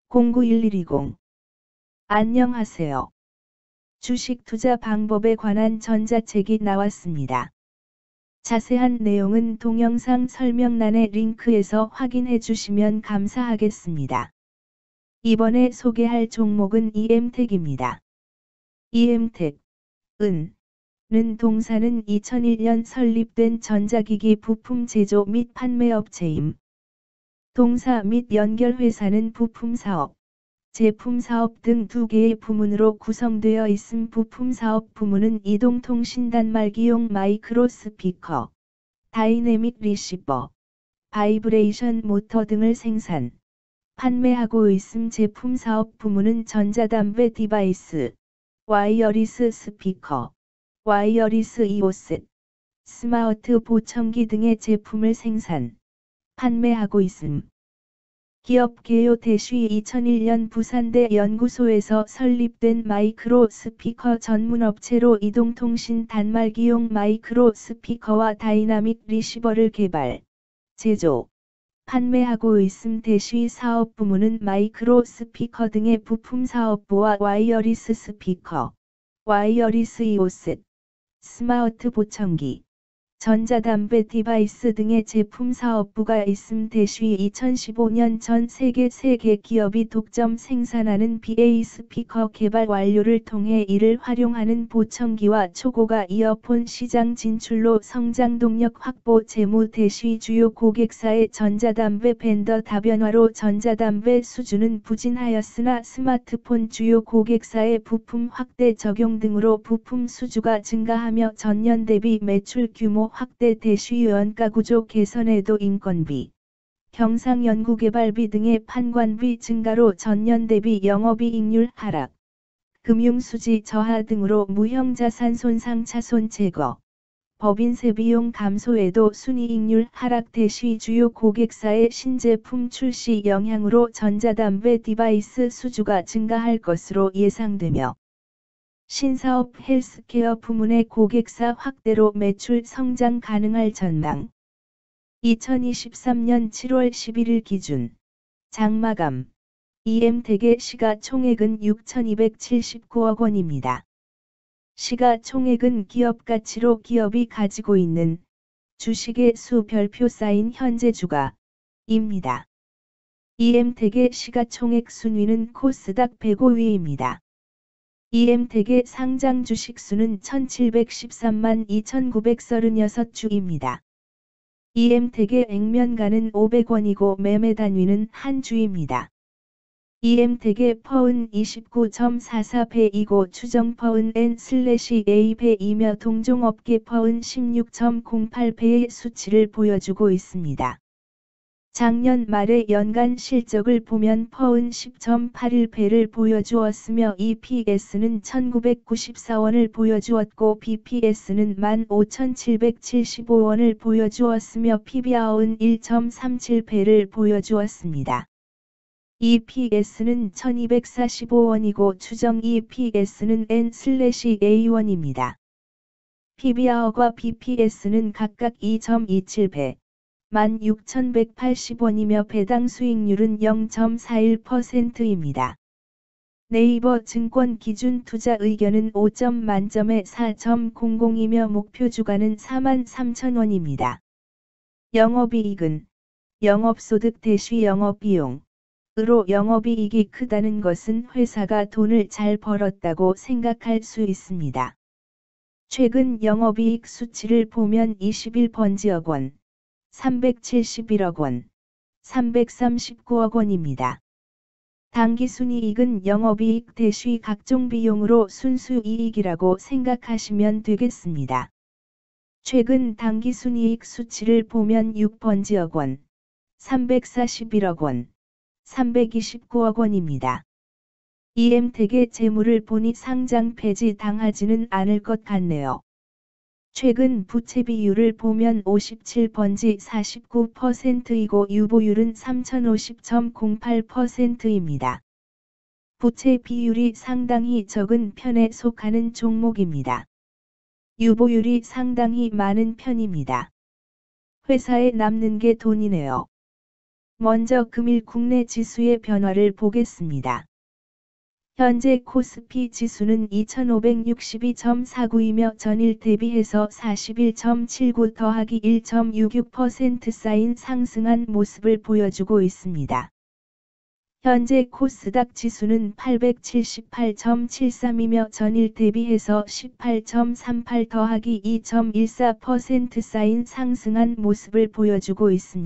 091120. 안녕하세요. 주식 투자 방법에 관한 전자책이 나왔습니다. 자세한 내용은 동영상 설명란의 링크에서 확인해 주시면 감사하겠습니다. 이번에 소개할 종목은 EM텍입니다. EM텍, 는 동사는 2001년 설립된 전자기기 부품 제조 및 판매 업체임. 동사 및 연결회사는 부품사업, 제품사업 등 두 개의 부문으로 구성되어 있음. 부품사업 부문은 이동통신 단말기용 마이크로 스피커, 다이내믹 리시버, 바이브레이션 모터 등을 생산, 판매하고 있음. 제품사업 부문은 전자담배 디바이스, 와이어리스 스피커, 와이어리스 이어셋, 스마트 보청기 등의 제품을 생산, 판매하고 있음. 기업 개요 대쉬 2001년 부산대 연구소에서 설립된 마이크로 스피커 전문 업체로 이동통신 단말기용 마이크로 스피커와 다이나믹 리시버를 개발, 제조, 판매하고 있음. 대쉬 사업 부문은 마이크로 스피커 등의 부품 사업부와 와이어리스 스피커, 와이어리스 이어셋, 스마트 보청기, 전자담배 디바이스 등의 제품 사업부가 있음. 대쉬 2015년 전 세계 3개 기업이 독점 생산하는 BA 스피커 개발 완료를 통해 이를 활용하는 보청기와 초고가 이어폰 시장 진출로 성장 동력 확보. 재무 대쉬 주요 고객사의 전자담배 벤더 다변화로 전자담배 수주는 부진하였으나 스마트폰 주요 고객사의 부품 확대 적용 등으로 부품 수주가 증가하며 전년 대비 매출 규모 확대. 대쉬 원가구조 개선에도 인건비, 경상연구개발비 등의 판관비 증가로 전년 대비 영업이익률 하락, 금융수지 저하 등으로 무형자산 손상 차손 제거, 법인세 비용 감소에도 순이익률 하락. 대쉬 주요 고객사의 신제품 출시 영향으로 전자담배 디바이스 수주가 증가할 것으로 예상되며 신사업 헬스케어 부문의 고객사 확대로 매출 성장 가능할 전망. 2023년 7월 11일 기준 장마감 EM텍의 시가총액은 6,279억 원입니다. 시가총액은 기업가치로 기업이 가지고 있는 주식의 수 별표 쌓인 현재 주가입니다. EM텍의 시가총액 순위는 코스닥 105위입니다. EM텍의 상장 주식 수는 1713만 2936주입니다. EM텍의 액면가는 500원이고 매매 단위는 한 주입니다. EM텍의 퍼은 29.44배이고 추정 퍼은 N/A배이며 동종업계 퍼은 16.08배의 수치를 보여주고 있습니다. 작년 말의 연간 실적을 보면 퍼은 10.81배를 보여주었으며 EPS는 1994원을 보여주었고 BPS는 15,775원을 보여주었으며 PBR은 1.37배를 보여주었습니다. EPS는 1245원이고 추정 EPS는 N/A원입니다. PBR과 BPS는 각각 2.27배, 16,180원이며 배당 수익률은 0.41%입니다. 네이버 증권 기준 투자 의견은 5점 만점에 4.00이며 목표 주가는 43,000원입니다. 영업이익은 영업소득 대쉬 영업비용 으로 영업이익이 크다는 것은 회사가 돈을 잘 벌었다고 생각할 수 있습니다. 최근 영업이익 수치를 보면 21번지억 원, 371억 원, 339억 원입니다. 당기순이익은 영업이익 대쉬 각종 비용으로 순수이익이라고 생각하시면 되겠습니다. 최근 당기순이익 수치를 보면 6번지억 원, 341억 원, 329억 원입니다. EM텍의 재물을 보니 상장 폐지 당하지는 않을 것 같네요. 최근 부채 비율을 보면 57번지 49%이고 유보율은 3050.08%입니다. 부채 비율이 상당히 적은 편에 속하는 종목입니다. 유보율이 상당히 많은 편입니다. 회사에 남는 게 돈이네요. 먼저 금일 국내 지수의 변화를 보겠습니다. 현재 코스피 지수는 2562.49이며 전일 대비해서 41.79 더하기 1.66% 쌓인 상승한 모습을 보여주고 있습니다. 현재 코스닥 지수는 878.73이며 전일 대비해서 18.38 더하기 2.14% 쌓인 상승한 모습을 보여주고 있습니다.